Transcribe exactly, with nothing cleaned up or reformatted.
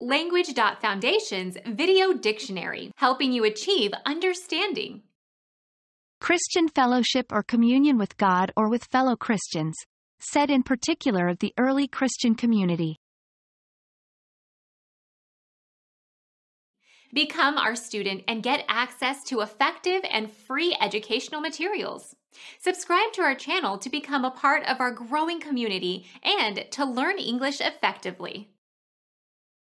Language.Foundation's Video Dictionary, helping you achieve understanding. Christian fellowship or communion with God or with fellow Christians, said in particular of the early Christian community. Become our student and get access to effective and free educational materials. Subscribe to our channel to become a part of our growing community and to learn English effectively.